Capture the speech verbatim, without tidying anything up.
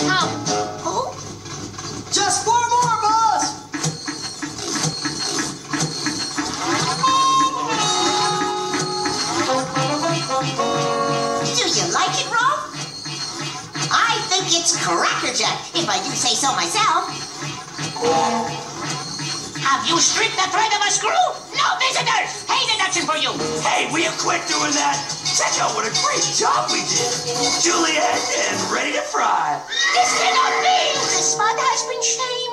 Oh. Oh? Just four more, boss! Do you like it, Rolf? I think it's crackerjack, if I do say so myself. Have you stripped the thread of a screw? No visitors! Hey, deduction for you! Hey, will you quit doing that? Check out what a great job we did. Juliet and ready to fry. This cannot be! The spot has been shamed.